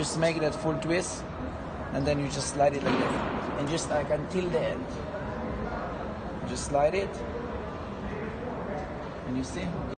just make that full twist, and then you just slide it like that, and just like until the end. Just slide it, and you see.